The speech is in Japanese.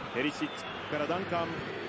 ペリシッチからダンカン。